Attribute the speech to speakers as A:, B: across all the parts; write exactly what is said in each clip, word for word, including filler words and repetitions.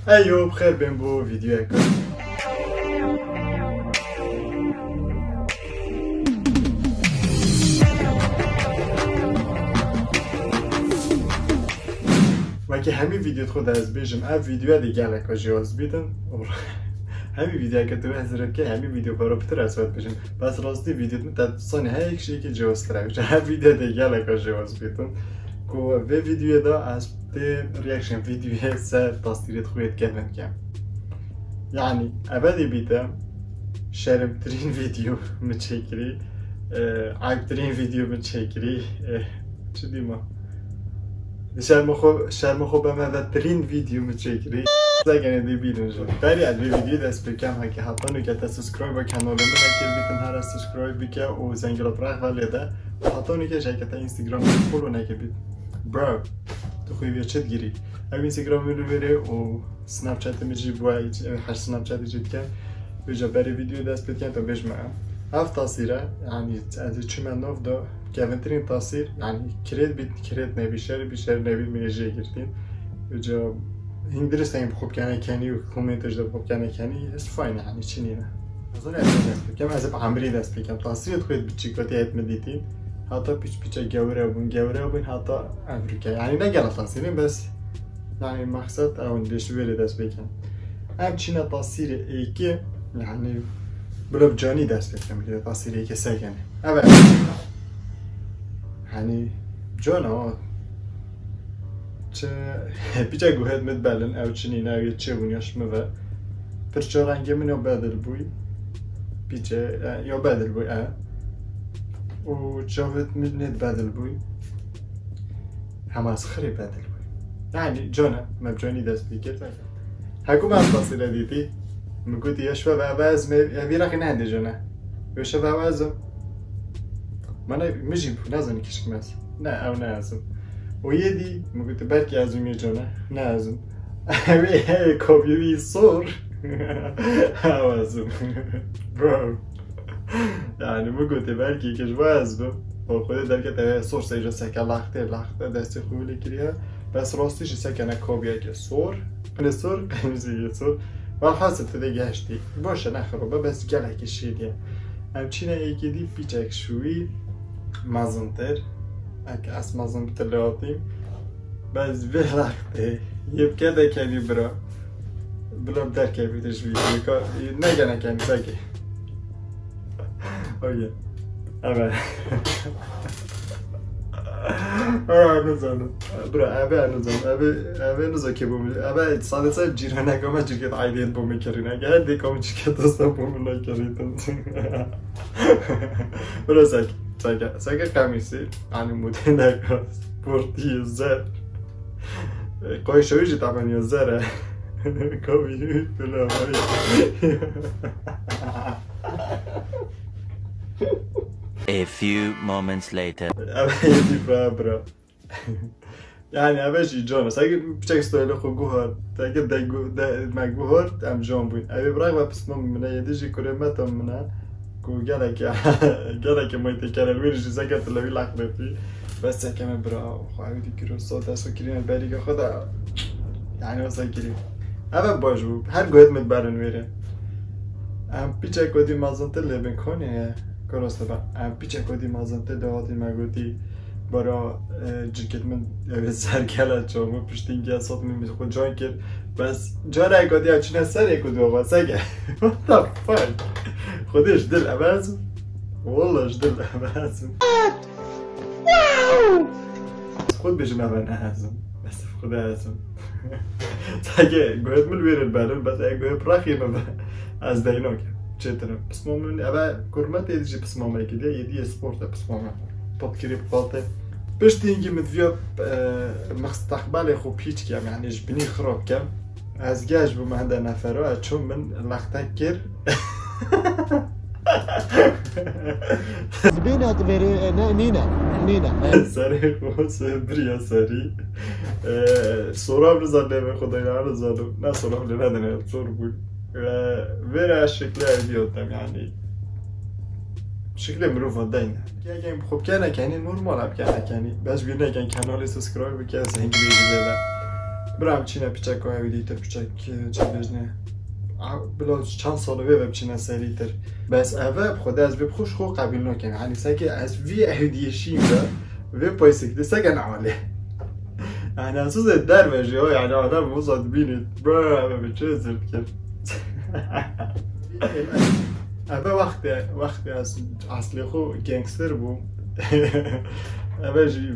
A: ایوب خیر بین بو ویدیو اکن وکی همین ویدیو خود از بیشم اف ویدیو دیگه لکا جواز بیدن همین ویدیو که تو حضرت که همین ویدیو برای پتر اسود بشن بس راستی ویدیو تا سانی ها یک شیء که جواز تراویش هم ویدیو دیگه لکا جواز بیدن که به ویدیو دا از ته ریاکشن ویدیو سر تصویرت خویت کردن کم یعنی ابدی بیدم شرم ترین ویدیو متشکری عیب ترین ویدیو متشکری چه دیما شرم خو شرم خو به مدترین ویدیو متشکری زگنه دی بیرون شد بری از ویدیو دست بکم ها که حتی نکته سابسکرایب با کانال من نکرد بیتن هر سابسکرایب بکه و زنگوله پرخ ولیده حتی نکته شرکت اینستاگرام فولو نکرد برو تو خوی بیا چت گیری او اینستاگرام رو بره و سنپ چت میجی بوای هر سنپ چت جدید کن بجا بری ویدیو دست بکن تا بجمعم هفت تاثیره یعنی از چی من نوف دا کهونترین تاثیر یعنی کرید بیت کرید نبیشر بیشتر نبید میگه جه گرتین بجا این درست این خوب کنه کنی و کومنتش دا خوب کنه کنی است فاینه یعنی چی نیه از اون دست بکم از عمری دست بکم تاثیرت خود بچیکاتی هت مدیتین حتی پیچ پیچ گوره بون گوره بون حتی امریکا یعنی نه گله تاثیرین بس یعنی مقصد اون دیش بری دست بکن همچنین تاثیر ایکی یعنی بلوب جانی دست بکن که تاثیر ایکی سکنه اول یعنی جانا چه پیچه گوهد مد بلن او چنین او چه بونیاش مو پرچه رنگی من یا بدل بوی پیچه یا بدل بوی اه و جاوت مدنت بدل بوی هم از خری بدل بوی یعنی جانا مبجانی دست بکرد هکو من تاثیر دیدی مگوتی یشوه و عوض می رقی نهنده جانا یشوه و عوضم من مجیم نزانی کشک ماست نه او نه ازم و یه دی مگوتی برکی ازم یه جانا نه ازم اوی کابیوی سور او ازم برو یعنی مگوتی برکی کش باز بم و خود در که تا سور سیجا سکه لخته لخته دستی خوبی کریه بس راستیش سکنه کابیه که سور من سور قمیزی یه سور و حاصل تو دیگه هشتی باشه نخرابه بس گله کشیدیه همچینه ایکی دی پیچک شوی مزنتر اگه از مزن بتلاتیم بس بلخته یبکه ده کنی برا بلاب در که بیتش ویدیو نگه نکنی بگه اوه اما آه نزانم برا اوه نزانم اوه نزا که بومی اوه ساده ساده جیره نگامه جرگت عیدیت بومی کرین اگه هر دیکامه جرگت دستا بومی نکرین برا ساک ساک ساک قمیسی عنی موده نگاست پورتی زر قایشویجی تمانی زره کابیوی بلا بایی
B: A few moments later.
A: اوه یه دیفره برا یعنی اوه جی جانه ساگه بچه استایل خو گوهار تاگه ده گوهار ام جان بوین اوه برای و پسمم منه یه دیجی کره متم منه که گله که گله که مایتی کرل ویرشی ساگه تلوی لق بفی بس ساگه من برا خواهی دی کرو ساده سا کریم بری که خدا یعنی واسه کریم اوه باجو هر گوهد مد برن ویره ام پیچه کدی مازنته لبن کنه کاراسته با ام پیچه کدی مازنته دهاتی مگوتی برا جرکت من سرگله چامو پشتین که اصاد میمیز خود جان کرد بس جان اگادی اچینه سر اگادی آقا سگه what the fuck خودش دل عوضم والله دل عوضم خود بجم اول نهزم بس خود هزم سگه گوید مل بیرد برم بس اگه گوید پراخی من از دینا که چطورم پس مامون اول کرمت ایدیجی پس ماما اکیده ایدی اسپورت پس ماما پادکری بقاطه پشتی اینکه مدویا مستقبل خوب پیچ کم یعنی جبنی خراب کم از گاج بو مهنده نفره چون من لختک کر
C: بینات بری نه نینا نینا
A: سری خوب بریا سری سوراب رزاد نمی خدای نرزادم نه سوراب ندنه سور بود و ویره شکل ایدیوتم یعنی شکل مروف داینه اگه خوب کنه کنی نورمال هم کنه کنی بس بیرون اگه کانال سابسکرایب بکنه زنگ بیدیده برام چینه پیچک و هیدی تر پیچک چه بجنه بلا چند ساله به بچینه سری تر بس اوه خود از بی خوش خو قبیل نکن یعنی سگه از وی هدیشیم و وی پایسکده سگه نعاله یعنی اساس در وجه ها یعنی آدم موزاد بینید برا به چه زرد کرد اوه وقتی وقتی از اصلی خو گنگستر بو اوه جی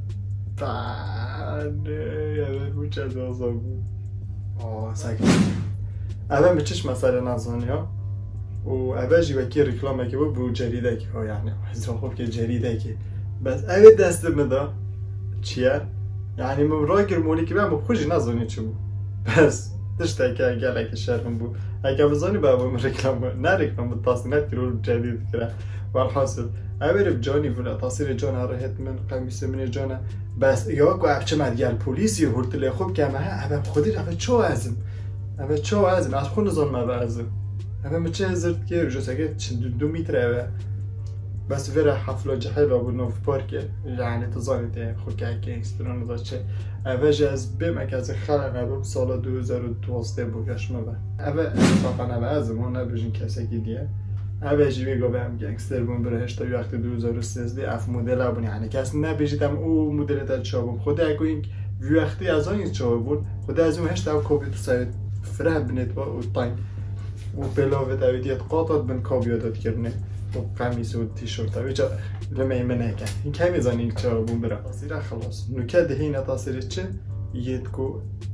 A: بانه اوه بوچه دوزا بو آه سگه اوه میچش مسئله نزانی ها و اوه جی وکی رکلامه که بود بو جریده که ها یعنی حضران خوب که جریده که بس اوه دست مدا چیه؟ یعنی من رای گرمونی که من خوشی نزانی چی بود بس دشته که اگه لکه شرم بود اگه بزانی با من رکلام نه رکلام بود تاثیرات که رو جدید کرده والحاصل اوه رب جانی بوده تاثیر جان ها راحت من قمیسه من جانه بس یا گو افچه مدگل پولیسی هرتله خوب که همه اوه خودی اوه چو ازم اوه چو ازم از خون نزان ما ازم اوه مچه ازرد که رجا سگه دو میتر اوه بس وره حفله جحیل آبود نوف پارکه یعنی تزانید خود که اگه اکستران دا چه اوه جه از بیم اگه از خلق نبیم سال دو هزار و دوازده بگشمه با اوه اتفاقا اوه ازم ها نبیجین کسی که دیه اوه جی میگو به هم گنگستر بون بره هشتا وقت دو هزار و سیزده اف مدل ها بون یعنی کسی نبیجیدم او مدل تا چا بون خود اگه این وقتی از این چا بون خود از اون هشتا کابی تو ساید فره بنید با او تاین و بلاوه دویدیت قاطات بن کابیادات کرنه و قمیص و تیشرت و اینجا لمه منه کرد این که میزانی این چه بون برا تاثیر خلاص نوکه دهینه تاثیر چه؟ یه کو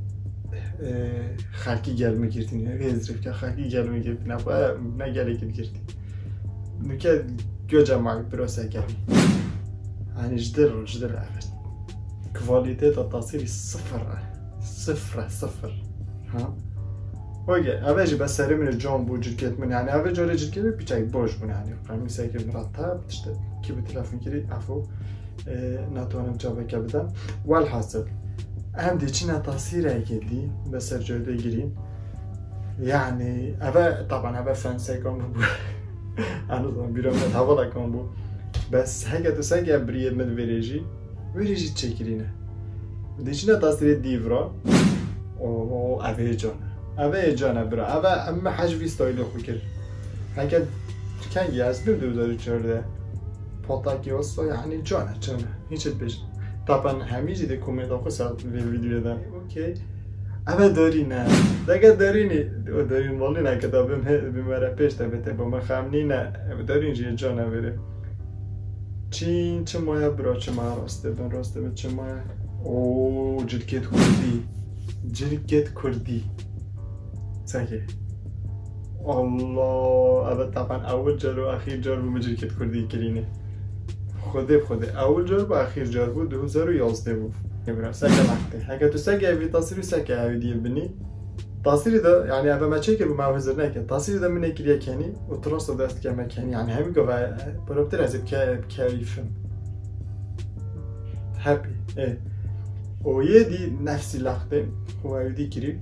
A: خلقی گل میگیردین هزریف که خلقی گل میگیردین نه گلی که گیردین نوکه گو جمعی براسه گلی یعنی جدر جدر عرفت کوالیته تا تاثیری صفر صفر صفر ها اوكي اوه جي بس سري من الجون بو جلكت من يعني اوه جوري جلكت بيچاي بوش بون يعني قميصه كي مرتب تشت كي بتلفون كري عفو ناتوانم جواب بدم والحاصل هم دي چنا تاثير هيكلي بس رجوده گيرين يعني اوه طبعا اوه فانسي كون بو انا زمان بيرم تاولا كون بو بس هيك تو ساگه بريد مد وريجي وريجي چكرينه دي چنا تاثير ديفرا او اوه جون اوه جانه برا اوه اما حجوی استایل خوب کرد هکه کنگی از بیم دو هزار و چهارده پاتاکی هستا یعنی جانه جانه هیچت بشن طبعا همیجی ده کومنت آخو ساعت ویدیو دادم اوکی اوه دارینه دیگه دارینی دارین والی نه که دا بمیره پیش دبته با من خمنی نه دارین جیه جانه بره چین چه مایه برا چه مایه راسته بن راسته به چه مایه اوه جلکت کردی جلکت کردی ساكي الله هذا طبعا اول جار واخير جار بمجركت كردي كرينه خده بخده اول جار واخير جار بود دو هزار و یازده بود يبرا ساكي وقته هكا تو ساكي في تصوير ساكي هودي بني تصوير ده يعني ابا ما تشيك بمعوزر نك تصوير ده من كليا كاني وتراس دست كما كاني يعني هم قوا بروبتر از كاريفم هابي ايه ويدي نفس لقطه هو هودي كري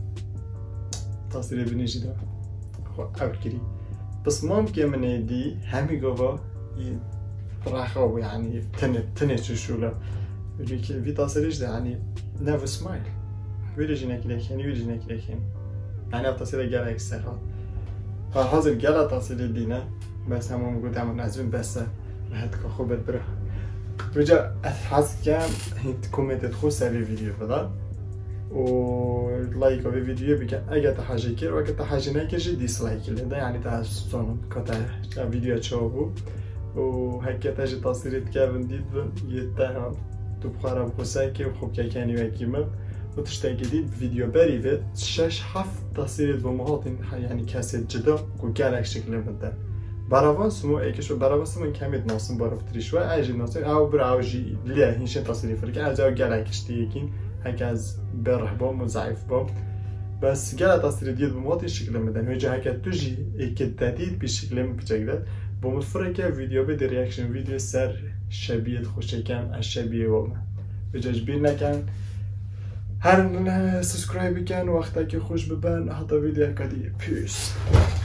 A: تصویر بینیشی دار خب اول کری بس ممکن من دی همی گوا این رخاو یعنی تنه تنه چشولا ولی که وی تصویرش ده یعنی نو سمایل ویرجی نکلیکن ویرجی نکلیکن یعنی اف تصویر گله اکسترها هر حاضر گله تصویر دینه بس همون گفت همون از اون بسه راحت که خوبت بره وجا حس کم هیت کومنت خو سری ویدیو بدن و لایک و ویدیو بکن اگه تا حاجی کرد و اگه تا حاجی نکرد دیسلایک لده یعنی تا سونم کتا ویدیو چه بود و هکتا جی تصویرت کردن دید و یه تا تو بخارم خسای که خوب که کنی و کیمه و تشتاق دید ویدیو بری و شش هفت تصویرت با مهاتین یعنی کسی جدا کو گلک شکل بده براوان سمو ایکش و براوان سمو کمیت ناسم بارافتریش و ایجی ناسم او براوجی لیه هیچ تصویری فرق از او گلکش دیگین هکه از بره بام و ضعیف بام بس گله تصویر دید بمات شکل میدن و جا هکه توجی ایکه تدید به شکل میپچگدد با مفره که ویدیو به ریاکشن ویدیو سر شبیه خوشه کم از شبیه بام و جاش بیر نکن هر سبسکرایب بکن وقتا که خوش ببن حتی ویدیو کدی پیس